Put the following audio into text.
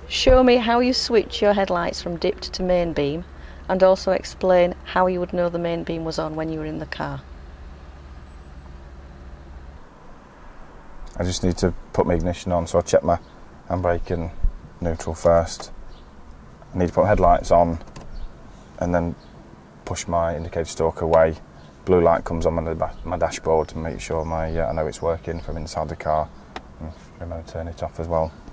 Show me how you switch your headlights from dipped to main beam, and also explain how you would know the main beam was on when you were in the car. I just need to put my ignition on, so I check my handbrake and neutral first. I need to put headlights on and then push my indicator stalk away. Blue light comes on my dashboard to make sure I know it's working from inside the car. And remember to turn it off as well.